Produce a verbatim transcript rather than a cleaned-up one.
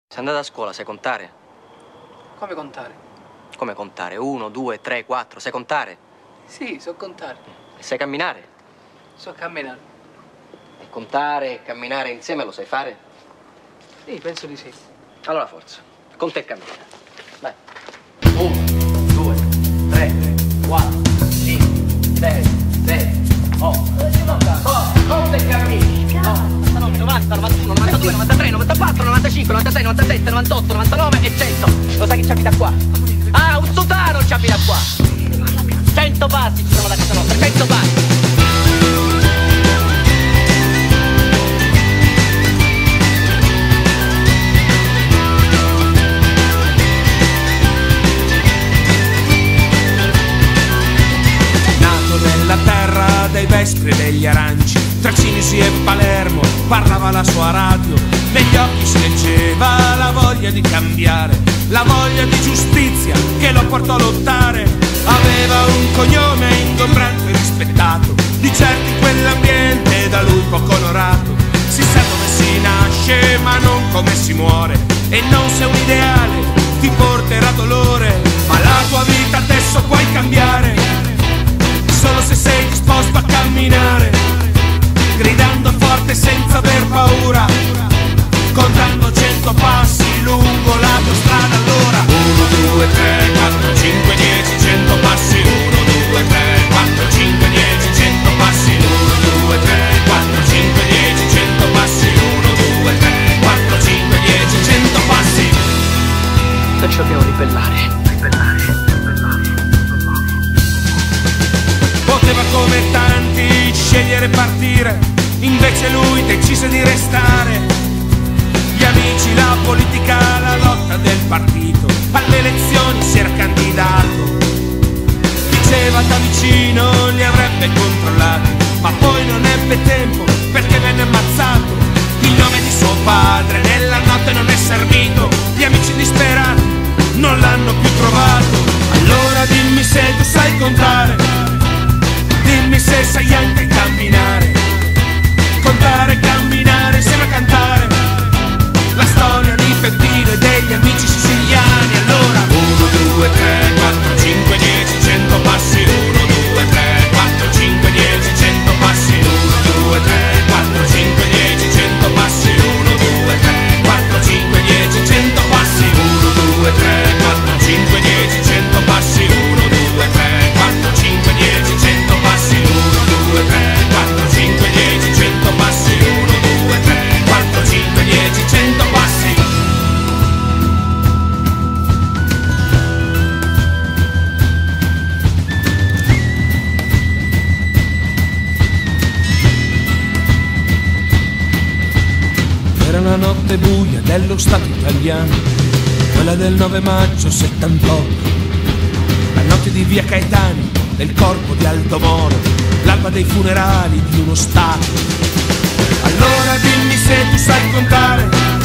Sei andata a scuola, sai contare? Come contare? Come contare? Uno, due, tre, quattro, sai contare? Sì, so contare. E sai camminare? So camminare. E contare e camminare insieme lo sai fare? Sì, penso di sì. Allora forza, conta e cammina. Vai. Uno, due, tre, quattro, cinque, sei, sette, otto, nove, conta e cammina. novanta, novantuno, novantadue, novantatré, novantaquattro, novantacinque, novantasei, novantasette, novantotto, novantanove e cento. Lo sai che ci abita qua? Ah, un sudano ci abita qua. cento passi ci sono da casa nostra, cento passi. Nato nella terra dei vespri e degli aranci, tra Cinisi e Palermo parlava la sua radio, negli occhi si leggeva la voglia di cambiare, la voglia di giustizia che lo portò a lottare. Aveva un cognome ingombrante e rispettato, di certo in quell'ambiente da lui poco onorato. Si sa come si nasce ma non come si muore, e non se un ideale ti porterà dolore, ma la tua vita adesso puoi cambiare solo se sei disposto a camminare, gridando forte senza aver paura, contando cento passi lungo la tua strada. Allora uno, due, tre, quattro, cinque, dieci, cento passi. Uno, due, tre, quattro, cinque, dieci, cento passi. Uno, due, tre, quattro, cinque, dieci, cento passi. Uno, due, tre, quattro, cinque, dieci, cento passi. Perciò dobbiamo ribellare. Ribellare. Poteva come tanti scegliere e partire, invece lui decise di restare. Gli amici, la politica, la lotta del partito, alle elezioni si era candidato. Diceva da vicino li avrebbe controllati, ma poi non ebbe tempo perché venne ammazzato. Il nome di suo padre nella notte non è servito, gli amici disperati non l'hanno più trovato. Allora dimmi se tu sai contare, dimmi se sai anche camminare, contare e camminare insieme a cantare la storia di Peppino e degli amici siciliani. Allora uno, due, tre, quattro, cinque, dieci, cento passi. Uno, due, tre, quattro, cinque, dieci, cento passi. Uno, due, tre, quattro, cinque, dieci, cento passi. Uno, due, tre, quattro, cinque, dieci, cento passi. Uno, due, tre, quattro, cinque, dieci, cento passi. Uno, due, tre, quattro, cinque, dieci, cento passi. Uno, due, tre, quattro, cinque, dieci, cento passi. Uno, due, tre, quattro, cinque, dieci, cento passi. Era una notte buia dello Stato italiano, quella del nove maggio settantotto, la notte di via Caetani, del corpo di Aldo Moro, l'alba dei funerali di uno Stato. Allora dimmi se tu sai contare,